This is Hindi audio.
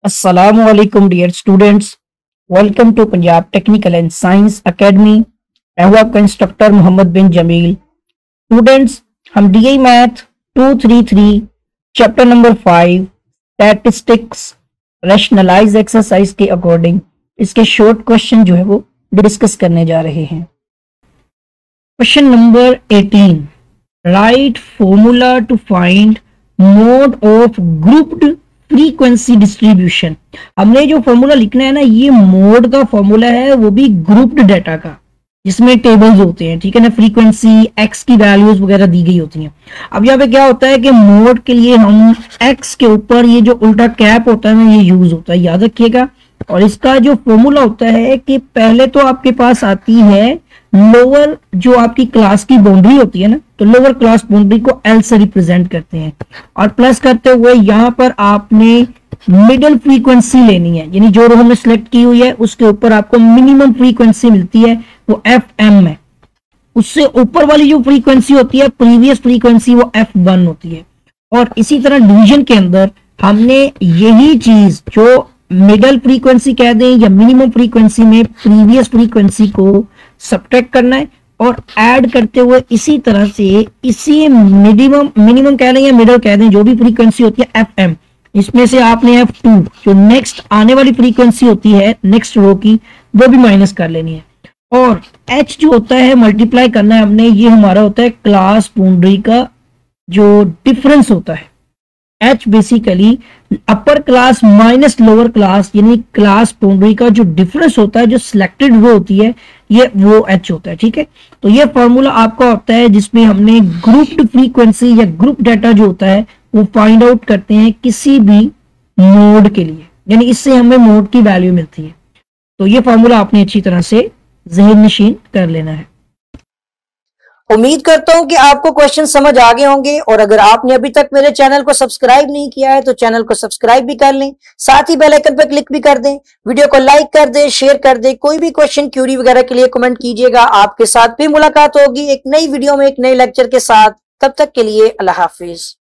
Assalamualaikum dear students, welcome to Punjab Technical and Science Academy। मैं हूँ आपका इंस्ट्रक्टर मोहम्मद बिन जमील। स्टूडेंट्स, हम DI math 233 chapter number 5 statistics rationalize exercise के अकॉर्डिंग इसके शॉर्ट क्वेश्चन जो है वो डिस्कस करने जा रहे हैं। Question number 18, right formula to find mode of grouped frequency distribution. हमने जो फॉर्मूला लिखना है ना, ये मोड का फॉर्मूला है, वो भी ग्रुप्ड डाटा का, जिसमें टेबल्स होते हैं, ठीक है ना। फ्रीक्वेंसी, एक्स की वैल्यूज वगैरह दी गई होती हैं। अब यहाँ पे क्या होता है कि मोड के लिए हम एक्स के ऊपर ये जो उल्टा कैप होता है ना, ये यूज होता है, याद रखिएगा। और इसका जो फॉर्मूला होता है कि पहले तो आपके पास आती है लोअर, जो आपकी क्लास की बाउंड्री होती है ना, तो लोअर क्लास बाउंड्री को एल से रिप्रेजेंट करते हैं, और प्लस करते हुए यहाँ पर आपने मिडिल फ्रीक्वेंसी लेनी है, यानी जो रो हमने सिलेक्ट की हुई है उसके ऊपर आपको मिनिमम फ्रीक्वेंसी मिलती है, वो FM है। उससे ऊपर वाली जो फ्रीक्वेंसी होती है, प्रीवियस फ्रीक्वेंसी, वो F1 होती है। और इसी तरह डिवीजन के अंदर हमने यही चीज, जो मिडल फ्रीक्वेंसी कह दें या मिनिमम फ्रीक्वेंसी में प्रीवियस फ्रीक्वेंसी को सब्ट्रैक्ट करना है और ऐड करते हुए इसी तरह से इसी मिनिमम कह दें या मिडल कह दें, जो भी फ्रीक्वेंसी होती है FM, इसमें से आपने F2 जो नेक्स्ट आने वाली फ्रीक्वेंसी होती है नेक्स्ट रो की, वो भी माइनस कर लेनी है। और H जो होता है मल्टीप्लाई करना है हमने, ये हमारा होता है क्लास बाउंड्री का जो डिफरेंस होता है। H basically upper class minus lower class, यानी क्लास बाउंड्री का जो डिफरेंस होता है, जो सिलेक्टेड रो होती है, ये वो H होता है, ठीक है। तो ये फॉर्मूला आपका होता है जिसमें हमने ग्रुप्ड फ्रीक्वेंसी या ग्रुप डाटा जो होता है वो फाइंड आउट करते हैं किसी भी मोड के लिए, यानी इससे हमें मोड की वैल्यू मिलती है। तो ये फॉर्मूला आपने अच्छी तरह से ज़हन नशीन कर लेना है। उम्मीद करता हूं कि आपको क्वेश्चन समझ आ गए होंगे, और अगर आपने अभी तक मेरे चैनल को सब्सक्राइब नहीं किया है तो चैनल को सब्सक्राइब भी कर लें, साथ ही बेल आइकन पर क्लिक भी कर दें, वीडियो को लाइक कर दें, शेयर कर दें। कोई भी क्वेश्चन, क्यूरी वगैरह के लिए कमेंट कीजिएगा। आपके साथ भी मुलाकात होगी एक नई वीडियो में, एक नए लेक्चर के साथ। तब तक के लिए अल्लाह हाफिज।